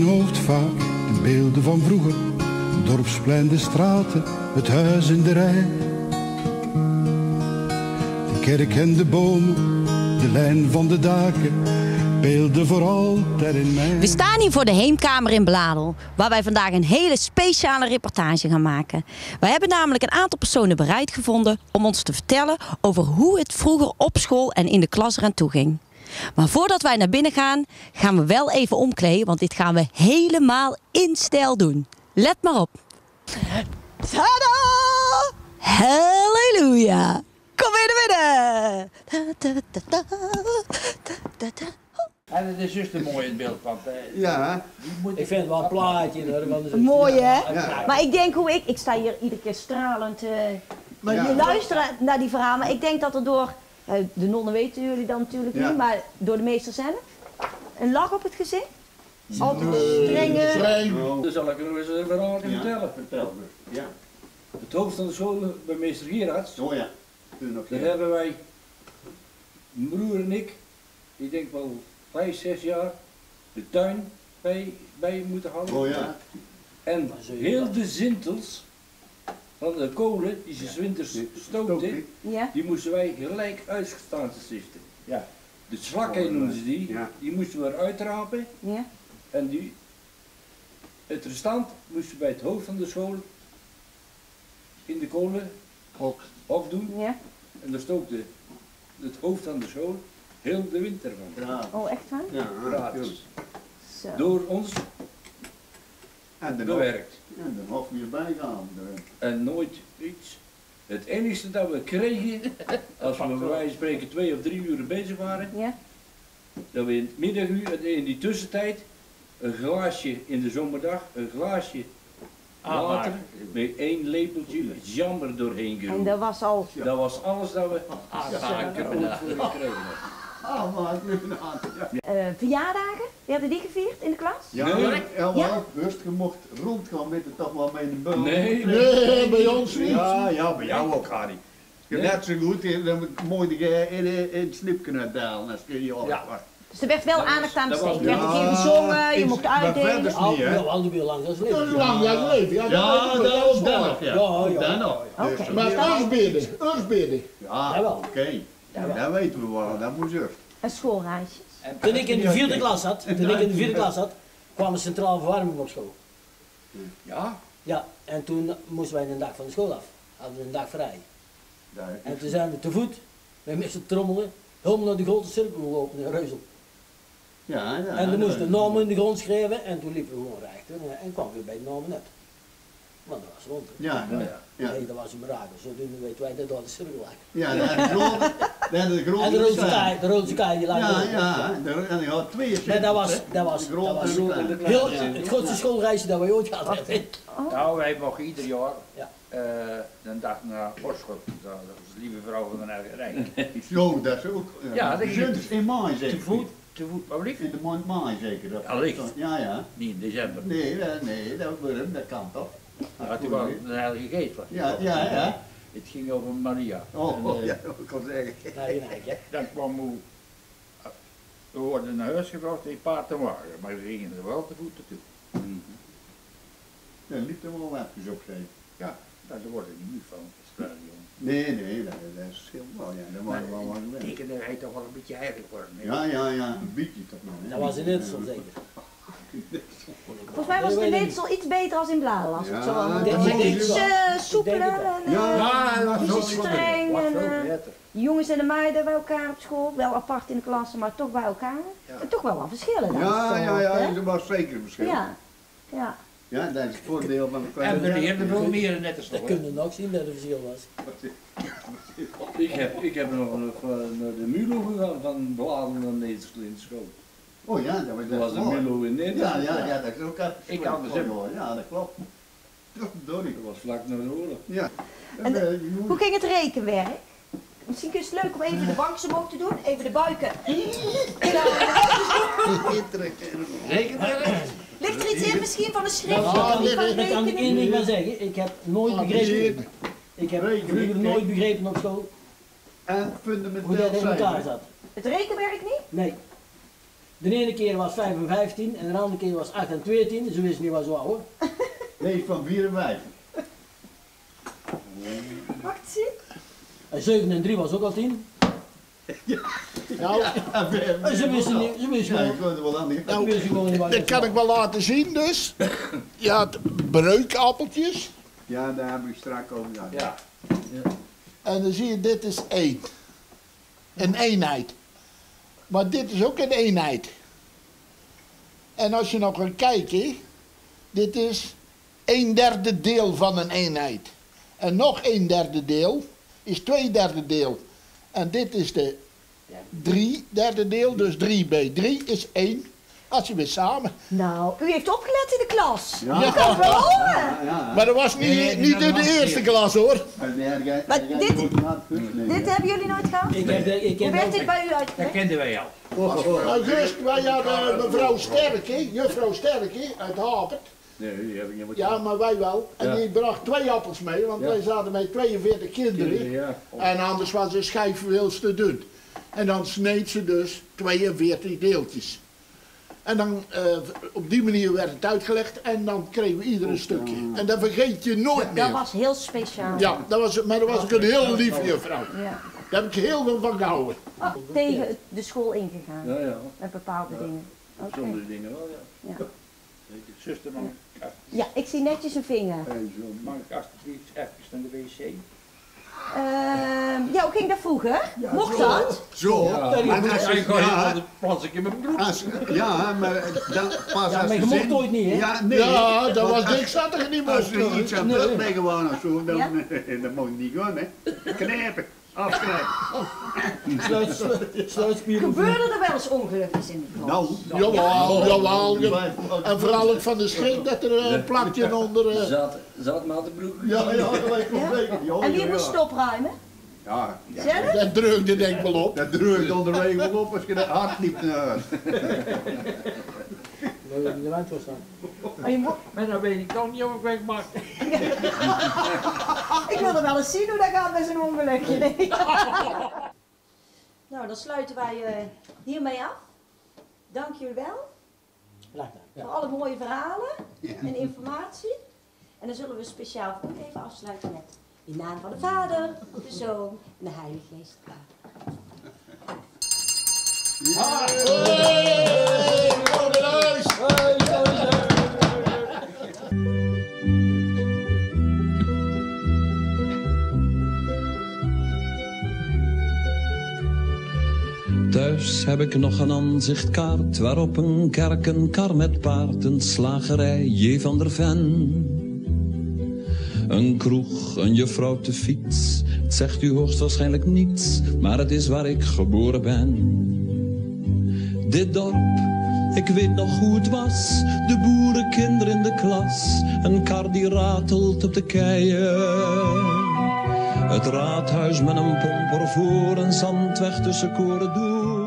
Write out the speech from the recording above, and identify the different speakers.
Speaker 1: hoofd vaak de beelden van vroeger. Dorpsplein, de straten, het huis in de rij. De kerk en de bomen, de lijn van de daken. Beelden voor altijd in mij.
Speaker 2: We staan hier voor de Heemkamer in Bladel, waar wij vandaag een hele speciale reportage gaan maken. Wij hebben namelijk een aantal personen bereid gevonden om ons te vertellen over hoe het vroeger op school en in de klas eraan toe ging. Maar voordat wij naar binnen gaan, gaan we wel even omkleden, want dit gaan we helemaal in stijl doen. Let maar op. Tada! Halleluja! Kom weer naar binnen!
Speaker 3: En het is juist een mooi beeld, want
Speaker 4: ja.
Speaker 3: Ik vind het wel een plaatje hoor.
Speaker 2: Mooi hè?
Speaker 4: Ja.
Speaker 2: Maar ik denk hoe ik sta hier iedere keer stralend je luisteren naar die verhalen, maar ik denk dat er door, de nonnen weten jullie dan natuurlijk niet, maar door de meester zelf, een lach op het gezicht. Altijd strenge.
Speaker 3: Dan zal ik er nog eens een verhaal vertellen.
Speaker 4: Vertel me. Ja.
Speaker 3: Het hoofd van de school bij meester Gerards,
Speaker 4: Oh ja.
Speaker 3: daar hebben wij, mijn broer en ik denk wel 5, 6 jaar, de tuin bij moeten houden.
Speaker 4: Oh ja.
Speaker 3: En heel de zintels van de kolen die ze 's winters stookten,
Speaker 2: Ja.
Speaker 3: die moesten wij gelijk uitgestaan te zichten. Ja. De slakken noemen ze die, die moesten we eruit rapen.
Speaker 2: Ja.
Speaker 3: En het restant moesten bij het hoofd van de school in de kolen opdoen.
Speaker 2: Ja.
Speaker 3: En daar stookte het hoofd van de school heel de winter van.
Speaker 4: Ja.
Speaker 2: Oh, echt waar?
Speaker 4: Ja.
Speaker 3: Gratis.
Speaker 2: Zo.
Speaker 3: Door ons
Speaker 4: En dan
Speaker 3: bewerkt.
Speaker 4: En dan nog weer bijgaan.
Speaker 3: En nooit iets. Het enige dat we kregen, als we bij wijze van spreken 2 of 3 uur bezig waren,
Speaker 2: Ja.
Speaker 3: dat we in het middaguur, in die tussentijd, een glaasje in de zomerdag, een glaasje water met 1 lepeltje jammer doorheen
Speaker 2: En
Speaker 3: geroepen.
Speaker 2: dat was al.
Speaker 3: Dat was alles dat we aangekregen voor gekregen hebben.
Speaker 4: maar
Speaker 2: Verjaardagen, werden die gevierd in de klas?
Speaker 4: Ja,
Speaker 3: Nee.
Speaker 4: ja. Rust, je mocht rondgaan met het toch wel met een beul.
Speaker 3: Nee.
Speaker 4: Nee, bij ons niet. Ja, bij jou ook, Harry. Je net zo goed, dan moet je in het slipje uitdalen als je je afwacht.
Speaker 2: Dus er werd wel
Speaker 3: Dat was-
Speaker 2: aandacht aan
Speaker 3: dat
Speaker 2: besteed.
Speaker 3: was-
Speaker 2: Er werd een keer gezongen, je mocht uitdelen.
Speaker 4: niet, hè?
Speaker 5: Al die lang als
Speaker 4: Dat
Speaker 5: leven.
Speaker 4: is lang als leven. Ja, dat is nog. Ja, dat nog.
Speaker 2: Oké.
Speaker 4: Maar
Speaker 5: Ursbeden.
Speaker 4: ja,
Speaker 5: Jawel.
Speaker 4: oké. Dat weten we wel, dat moet je.
Speaker 2: En schoolreisjes.
Speaker 5: Toen ik in de 4e klas zat, kwam de centrale verwarming op school.
Speaker 3: Ja,
Speaker 5: Ja, en toen moesten wij een dag van de school af. Hadden we een dag vrij. En toen zijn we te voet, met meester trommelen, helemaal naar de grote cirkel lopen in Reuzel.
Speaker 4: Ja,
Speaker 5: En toen moesten de namen in de grond schrijven en toen liepen we gewoon rechter en kwamen we bij de namen uit. Want dat was rond.
Speaker 4: Ja, ja.
Speaker 5: Nee, dat was een mirakel. Zodoende weten wij dat door de cirkel lag.
Speaker 4: Ja, dat is de grote.
Speaker 5: En de roodse kaai die lag
Speaker 4: Ja,
Speaker 5: er ook.
Speaker 4: ja, en die had 2
Speaker 5: Nee, dat was heel, het grootste schoolreisje dat wij ooit gehad hebben.
Speaker 3: nou wij mochten ieder jaar
Speaker 5: Ja.
Speaker 3: een dag naar Oorschot. Dat was de lieve vrouw van de Rijk.
Speaker 4: Zo, dat is ook.
Speaker 3: Ja, dat
Speaker 4: is in maai zeker.
Speaker 3: Te voet, wat lief?
Speaker 4: In de maand maai zeker. Dat
Speaker 3: Allicht.
Speaker 4: Ja, ja.
Speaker 3: Niet in december.
Speaker 4: Nee, dat kan toch?
Speaker 3: Ja, toen was het een heilige geest. Was
Speaker 4: Ja, ja, ja.
Speaker 3: Het ging over Maria.
Speaker 4: Oh,
Speaker 3: En,
Speaker 4: ja, ik kan zeggen.
Speaker 5: Nee, nee,
Speaker 3: Dan kwam we worden naar huis gebracht in paard en wagen, maar we gingen er wel te voet naartoe.
Speaker 4: Ja, liep er wel even op zijn.
Speaker 3: Ja, daar wordt het niet van, stadion.
Speaker 4: Nee, dat is heel wel, ja. Dat waren we wel aan de
Speaker 3: Tekende hij toch wel een beetje heilig worden. hè?
Speaker 4: Ja, een beetje toch nog. hè.
Speaker 5: dat was in Nederland zeker.
Speaker 2: Volgens mij was het in Weetsel iets beter als in Bladel, als ik het zo
Speaker 4: Ja,
Speaker 2: allemaal
Speaker 4: dat
Speaker 2: denk.
Speaker 4: denk ik
Speaker 2: Iets soepeler en
Speaker 4: Ja, dat
Speaker 2: niet zo
Speaker 4: was wel
Speaker 2: streng.
Speaker 3: Wat
Speaker 2: En,
Speaker 3: veel beter.
Speaker 2: jongens en de meiden bij elkaar op school, wel apart in de klasse, maar toch bij elkaar.
Speaker 3: Ja.
Speaker 2: En toch wel wat verschillen dan.
Speaker 4: Ja, dat was zeker een verschil.
Speaker 2: Ja, ja.
Speaker 4: Ja, dat is het voordeel van de
Speaker 3: En we
Speaker 4: kleine.
Speaker 3: leerden veel meer net als
Speaker 5: Dat
Speaker 3: toch.
Speaker 5: kunnen we nog zien dat er verschil was.
Speaker 3: Ik heb nog naar de Mulo gegaan van Bladel naar Nederland school.
Speaker 4: Oh ja,
Speaker 3: Dat was een Mulo in Nederland.
Speaker 4: Ja, dat is ook even.
Speaker 3: Ik had het ook.
Speaker 4: Ja, dat klopt. Dorie.
Speaker 3: Dat was vlak na de oorlog.
Speaker 4: Ja.
Speaker 2: En hoe ging het rekenwerk? Misschien is het leuk om even de bankjes omhoog te doen, even de buiken.
Speaker 3: Rekenwerk?
Speaker 2: Ligt er iets in misschien van een schrift?
Speaker 5: Dat kan
Speaker 2: van
Speaker 5: ik één
Speaker 2: rekening?
Speaker 5: ding wel zeggen. Ik heb nooit begrepen. Ik heb vroeger nooit begrepen op school
Speaker 4: En
Speaker 5: hoe dat
Speaker 4: fundamenteel
Speaker 5: in elkaar
Speaker 4: zijn.
Speaker 5: zat.
Speaker 2: Het rekenwerk niet?
Speaker 5: Nee. De ene keer was 5 en 15 en de andere keer was 8 en 12. Ze wisten niet wat zo oud.
Speaker 4: Nee, van 54.
Speaker 2: Wacht, zie.
Speaker 5: En 7 en 3 was ook al 10.
Speaker 6: Nou,
Speaker 5: Ze wisten niet, ze wisten
Speaker 4: Ja,
Speaker 5: gewoon.
Speaker 4: ik kon het wel aan.
Speaker 5: Ze wisten gewoon niet wat
Speaker 6: dat kan ik wel laten zien dus. Je had breukappeltjes.
Speaker 4: Ja, daar heb ik straks over gehad.
Speaker 3: Ja.
Speaker 6: En dan zie je, dit is 1. Een eenheid. Maar dit is ook een eenheid. En als je nog gaat kijken, dit is 1/3 deel van een eenheid. En nog 1/3 deel is 2/3 deel. En dit is de 3/3 deel, dus 3 bij 3 is 1. Als je weer samen.
Speaker 2: Nou, u heeft opgelet in de klas.
Speaker 4: Ja.
Speaker 2: Ik kan het wel horen.
Speaker 4: Ja.
Speaker 6: Maar dat was niet in de eerste klas hoor.
Speaker 2: Maar dit hebben jullie nooit gehad?
Speaker 5: Ik heb
Speaker 2: Hoe werd dit
Speaker 5: ook.
Speaker 2: bij u
Speaker 3: Dat
Speaker 2: uitgelegd?
Speaker 3: kenden wij al.
Speaker 6: August, wij hadden mevrouw Sterke, juffrouw Sterke uit Hapert.
Speaker 3: Nee, die heb ik niet wat.
Speaker 6: Ja, maar wij wel. En
Speaker 3: Ja.
Speaker 6: die bracht 2 appels mee, want
Speaker 3: Ja.
Speaker 6: wij zaten met 42 kinderen.
Speaker 3: Ja.
Speaker 6: En anders was de schijf veel te dun. En dan sneed ze dus 42 deeltjes. En dan op die manier werd het uitgelegd en dan kregen we ieder een stukje. En dat vergeet je nooit
Speaker 2: Dat
Speaker 6: meer.
Speaker 2: was heel speciaal.
Speaker 6: Ja, maar dat was ook een heel lieve juffrouw.
Speaker 2: Ja.
Speaker 6: Daar heb ik heel veel van gehouden.
Speaker 2: Tegen de school ingegaan.
Speaker 3: Ja, ja.
Speaker 2: Met bepaalde dingen. Oké.
Speaker 3: Sommige dingen wel, ja.
Speaker 2: Ja.
Speaker 3: Zuster,
Speaker 2: Ja, ik zie netjes een vinger.
Speaker 3: mag ik alsjeblieft even naar de wc?
Speaker 2: Ja, hoe ging dat vroeger? Mocht dat?
Speaker 4: Zo.
Speaker 3: Maar
Speaker 4: En als
Speaker 3: dan
Speaker 4: je-
Speaker 3: ga je
Speaker 4: ja,
Speaker 3: wel de plans ik in mijn broek.
Speaker 4: ja, maar dan pas
Speaker 5: Ja,
Speaker 4: als
Speaker 5: maar je
Speaker 4: de
Speaker 5: mocht
Speaker 4: zin-
Speaker 5: nooit niet, hè?
Speaker 4: Ja, nee.
Speaker 6: Ja, dat
Speaker 4: Want
Speaker 6: was
Speaker 4: als-
Speaker 6: niks dat er niet
Speaker 4: Als
Speaker 6: mocht.
Speaker 4: er iets aan
Speaker 5: Nee.
Speaker 4: terug mee gewoon of zo, dan,
Speaker 2: Ja?
Speaker 4: dan moet je niet gaan, hè. Knijpen, afknijpen.
Speaker 5: Sluitspieren.
Speaker 2: Gebeurde er wel eens ongelukjes in de klas?
Speaker 4: Nou,
Speaker 6: Jawel. En vooral ook van de schrik dat er een plakje onder...
Speaker 3: Zat maar de broek.
Speaker 4: ja, gelijk
Speaker 2: Ja?
Speaker 4: compleet. Ja,
Speaker 2: En wie
Speaker 4: ja,
Speaker 2: moest
Speaker 4: ja.
Speaker 2: het opruimen?
Speaker 4: Ja,
Speaker 2: Zelf?
Speaker 6: Dat dreugde denk ik wel op.
Speaker 4: dat dreugt onderweg wel op als je dat hard niet naar huis.
Speaker 5: De wand was staan.
Speaker 2: Oh, je moet-
Speaker 3: Maar dan weet ik toch niet of ik weg mag.
Speaker 2: Ik wilde wel eens zien hoe dat gaat met zo'n ongelukje. Nee. Nou, dan sluiten wij hiermee af. Dank jullie wel
Speaker 5: Graag gedaan. Ja.
Speaker 2: voor alle mooie verhalen en informatie. En dan zullen we speciaal voor u even afsluiten met in naam van de Vader, de Zoon en de Heilige Geest.
Speaker 7: Thuis heb ik nog een aanzichtkaart waarop een kerk, een kar met paard, een slagerij, J. van der Ven. Een kroeg, een juffrouw op de fiets, het zegt u hoogstwaarschijnlijk niets, maar het is waar ik geboren ben. Dit dorp, ik weet nog hoe het was, de boerenkinderen in de klas, een kar die ratelt op de keien. Het raadhuis met een pomper voor, een zandweg tussen koren door.